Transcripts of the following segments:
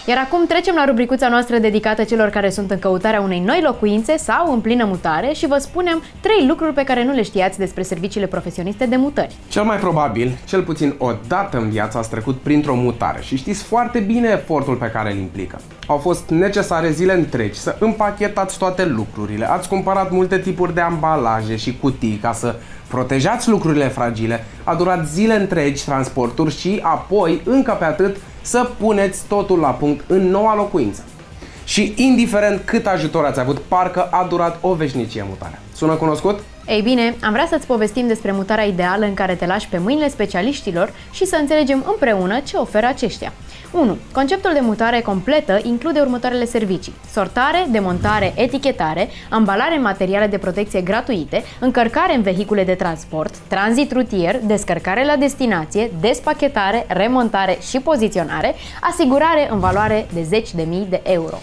Iar acum trecem la rubricuța noastră dedicată celor care sunt în căutarea unei noi locuințe sau în plină mutare și vă spunem 3 lucruri pe care nu le știați despre serviciile profesioniste de mutări. Cel mai probabil, cel puțin o dată în viață ați trecut printr-o mutare și știți foarte bine efortul pe care îl implică. Au fost necesare zile întregi să împachetați toate lucrurile, ați cumpărat multe tipuri de ambalaje și cutii ca să protejați lucrurile fragile, a durat zile întregi transporturi și apoi, încă pe atât, să puneți totul la punct în noua locuință. Și indiferent cât ajutor ați avut, parcă a durat o veșnicie mutarea. Sună cunoscut? Ei bine, am vrea să-ți povestim despre mutarea ideală în care te lași pe mâinile specialiștilor și să înțelegem împreună ce oferă aceștia. 1. Conceptul de mutare completă include următoarele servicii: sortare, demontare, etichetare, ambalare în materiale de protecție gratuite, încărcare în vehicule de transport, tranzit rutier, descărcare la destinație, despachetare, remontare și poziționare, asigurare în valoare de 10.000 de euro.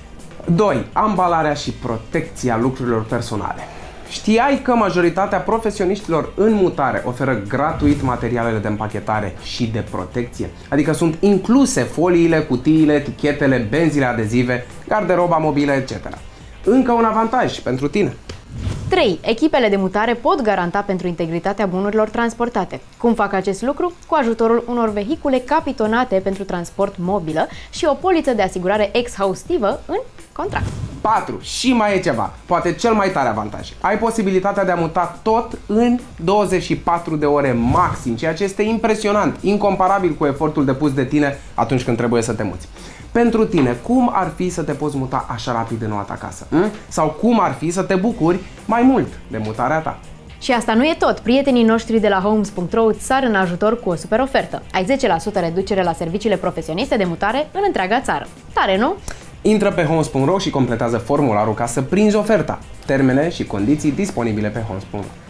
2. Ambalarea și protecția lucrurilor personale. Știai că majoritatea profesioniștilor în mutare oferă gratuit materialele de împachetare și de protecție? Adică sunt incluse foliile, cutiile, etichetele, benzile adezive, garderoba mobilă, etc. Încă un avantaj pentru tine. 3. Echipele de mutare pot garanta pentru integritatea bunurilor transportate. Cum fac acest lucru? Cu ajutorul unor vehicule capitonate pentru transport mobilă și o poliță de asigurare exhaustivă în contract. 4. Și mai e ceva, poate cel mai tare avantaj. Ai posibilitatea de a muta tot în 24 de ore maxim, ceea ce este impresionant, incomparabil cu efortul depus de tine atunci când trebuie să te muți. Pentru tine, cum ar fi să te poți muta așa rapid în noua ta casă? Sau cum ar fi să te bucuri mai mult de mutarea ta? Și asta nu e tot. Prietenii noștri de la Homes.ro îți sar în ajutor cu o super ofertă. Ai 10% reducere la serviciile profesioniste de mutare în întreaga țară. Tare, nu? Intră pe Homes.ro și completează formularul ca să prinzi oferta. Termene și condiții disponibile pe Homes.ro.